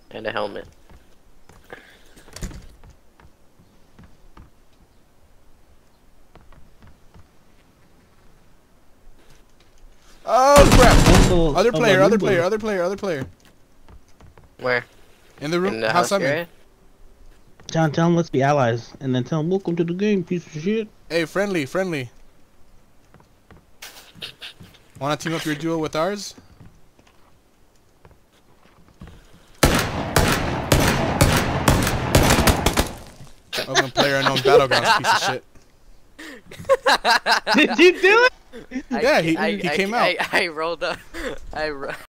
And a helmet. Oh crap! Also, Other player, other Limbo. player, other player, other player. Where? In the room, In the house house I'm in. area? John, tell him let's be allies, and then tell him welcome to the game, piece of shit. Hey, friendly, friendly. Wanna team up your duo with ours? Open player unknown battlegrounds, piece of shit. Did you do it? Yeah, he came out. I rolled up.